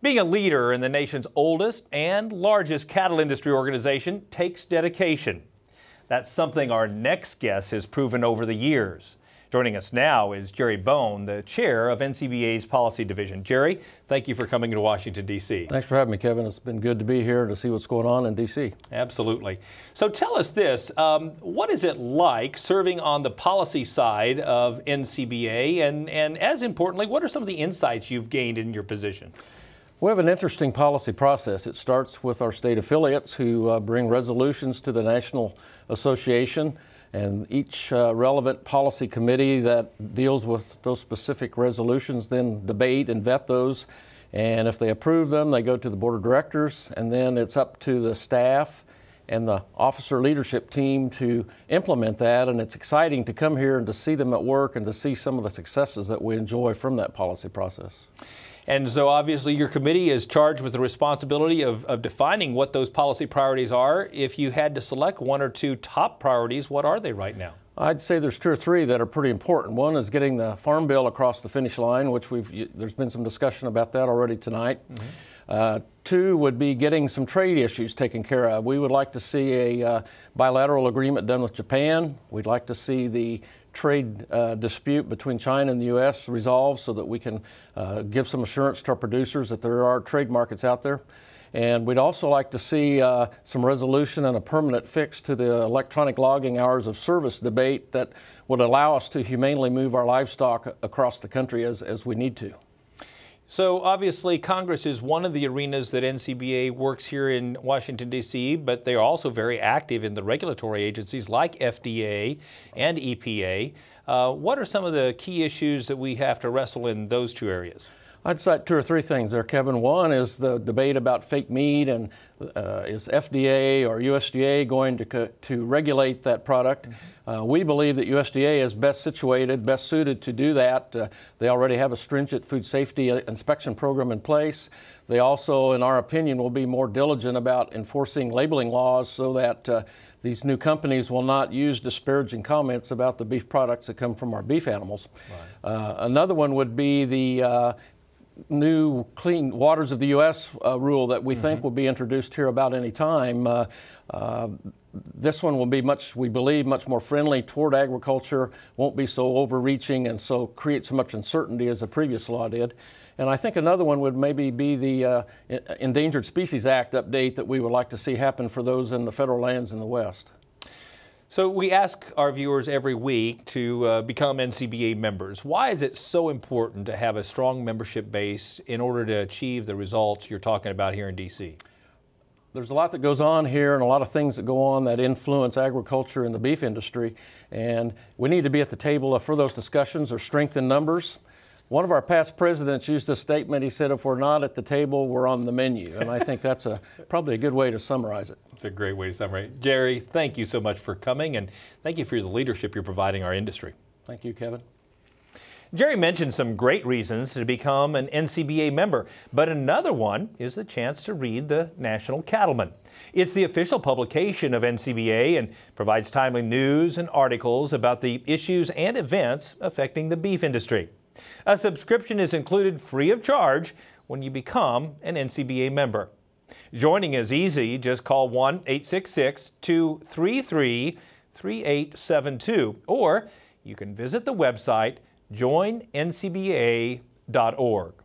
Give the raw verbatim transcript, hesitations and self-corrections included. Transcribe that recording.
Being a leader in the nation's oldest and largest cattle industry organization takes dedication. That's something our next guest has proven over the years. Joining us now is Jerry Bohn, the chair of N C B A's Policy Division. Jerry, thank you for coming to Washington, D C Thanks for having me, Kevin. It's been good to be here to see what's going on in D C Absolutely. So tell us this, um, what is it like serving on the policy side of N C B A, and, and as importantly, what are some of the insights you've gained in your position? We have an interesting policy process. It starts with our state affiliates who uh, bring resolutions to the National Association, and each uh, relevant policy committee that deals with those specific resolutions then debate and vet those. And if they approve them, they go to the board of directors, and then it's up to the staff and the officer leadership team to implement that. And it's exciting to come here and to see them at work and to see some of the successes that we enjoy from that policy process. And so obviously your committee is charged with the responsibility of, of defining what those policy priorities are. If you had to select one or two top priorities, what are they right now? I'd say there's two or three that are pretty important. One is getting the Farm Bill across the finish line, which we've, there's been some discussion about that already tonight. Mm-hmm. Uh, two would be getting some trade issues taken care of. We would like to see a uh, bilateral agreement done with Japan. We'd like to see the trade uh, dispute between China and the U S resolved so that we can uh, give some assurance to our producers that there are trade markets out there. And we'd also like to see uh, some resolution and a permanent fix to the electronic logging hours of service debate that would allow us to humanely move our livestock across the country as, as we need to. So obviously Congress is one of the arenas that N C B A works here in Washington, D C, but they are also very active in the regulatory agencies like F D A and E P A. Uh, what are some of the key issues that we have to wrestle in those two areas? I'd cite two or three things there, Kevin. One is the debate about fake meat, and uh, is F D A or U S D A going to, to regulate that product? Mm-hmm. uh, we believe that U S D A is best situated, best suited to do that. Uh, they already have a stringent food safety inspection program in place. They also, in our opinion, will be more diligent about enforcing labeling laws so that uh, these new companies will not use disparaging comments about the beef products that come from our beef animals. Right. Uh, another one would be the uh, new Clean Waters of the U S uh, rule that we mm-hmm. think will be introduced here about any time. Uh, uh, this one will be much, we believe, much more friendly toward agriculture, won't be so overreaching and so create so much uncertainty as the previous law did. And I think another one would maybe be the uh, Endangered Species Act update that we would like to see happen for those in the federal lands in the West. So we ask our viewers every week to uh, become N C B A members. Why is it so important to have a strong membership base in order to achieve the results you're talking about here in D C? There's a lot that goes on here and a lot of things that go on that influence agriculture and the beef industry, and we need to be at the table for those discussions or strength in numbers. One of our past presidents used a statement. He said, if we're not at the table, we're on the menu. And I think that's a, probably a good way to summarize it. It's a great way to summarize it. Jerry, thank you so much for coming, and thank you for the leadership you're providing our industry. Thank you, Kevin. Jerry mentioned some great reasons to become an N C B A member, but another one is the chance to read the National Cattlemen. It's the official publication of N C B A and provides timely news and articles about the issues and events affecting the beef industry. A subscription is included free of charge when you become an N C B A member. Joining is easy. Just call one eight six six, two three three, three eight seven two, or you can visit the website join N C B A dot org.